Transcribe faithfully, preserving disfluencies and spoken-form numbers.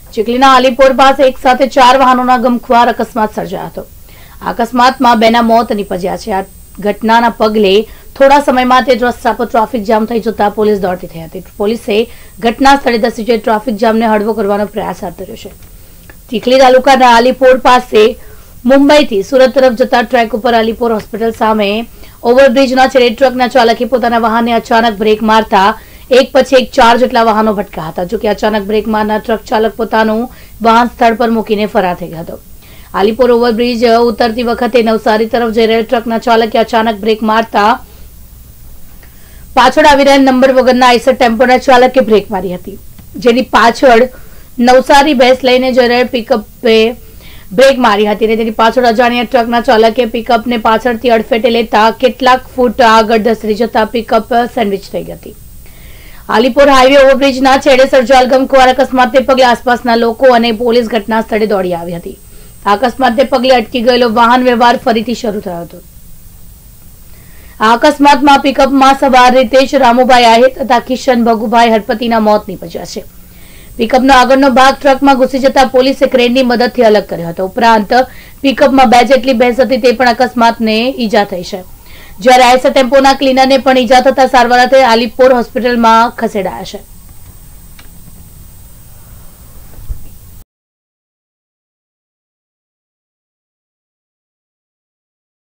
ચીખલીના આલીપોર પાસે એક સાથે ચાર વાહનોના ગમખ્વાર અકસ્માત સર્જાયો હતો. આ અકસ્માતમાં બેના મોત નીપજ્યા છે. આ ઘટનાના પગલે થોડા સમયમાં તે રસ્તા પર ટ્રાફિક જામ થઈ જતા પોલીસ દોડતી થઈ હતી. પોલીસે ઘટના સ્થળે ધસી જઈ ટ્રાફિક જામને હળવો કરવાનો પ્રયાસ હાથ ધર્યો છે. ચીખલી તાલુકાના આલીપોર પાસે મુંબઈથી સુરત તરફ જતા ટ્રેક ઉપર આલીપોર હોસ્પિટલ સામે ઓવરબ્રિજના છેડે ટ્રકના ચાલકે પોતાના વાહનને અચાનક બ્રેક મારતા એક પછી એક ચાર જેટલા વાહનો ભટક્યા હતા. જોકે અચાનક બ્રેક મારનાર ટ્રક ચાલક પોતાનું વાહન સ્થળ પર મૂકીને ફરાર થઈ ગયો હતો. આલીપોર ઓવરબ્રિજ ઉતરતી વખતે નવસારી તરફ જઈ રહેલ ટ્રકના ચાલકે અચાનક બ્રેક મારતા પાછળ આવી રહેલ નંબર વગરના આઈસર ટેમ્પોના ચાલકે બ્રેક મારી હતી, જેની પાછળ નવસારી બેસ લઈને જઈ રહેલ પિકઅપે બ્રેક મારી હતી અને તેની પાછળ અજાણ્યા ટ્રકના ચાલકે પિકઅપને પાછળથી અડફેટે લેતા કેટલાક ફૂટ આગળ ધસી જતા પિકઅપ સેન્ડવિચ થઈ ગઈ હતી. આલીપોર હાઈવે ઓવરબ્રિજના છેડે સર્જાયેલ ગમખ્વાર અકસ્માતને પગલે આસપાસના લોકો અને પોલીસ ઘટના સ્થળે દોડી આવી હતી. આ અકસ્માતને પગલે અટકી ગયેલો વાહન વ્યવહાર ફરીથી શરૂ થયો હતો. આ અકસ્માતમાં પિકઅપમાં સવાર રીતેશ રામુભાઈ આહિર તથા કિશન ભગુભાઈ હરપતિના મોત નીપજ્યા છે. પિકઅપનો આગળનો ભાગ ટ્રકમાં ઘૂસી જતા પોલીસે ક્રેનની મદદથી અલગ કર્યો હતો. ઉપરાંત પિકઅપમાં બે જેટલી ભેંસ હતી તે પણ અકસ્માતને ઈજા થઈ છે. જ્યારે આઈસર ટેમ્પોના ક્લીનરને પણ ઈજા થતા સારવાર અર્થે આલીપોર હોસ્પિટલમાં ખસેડાયા છે.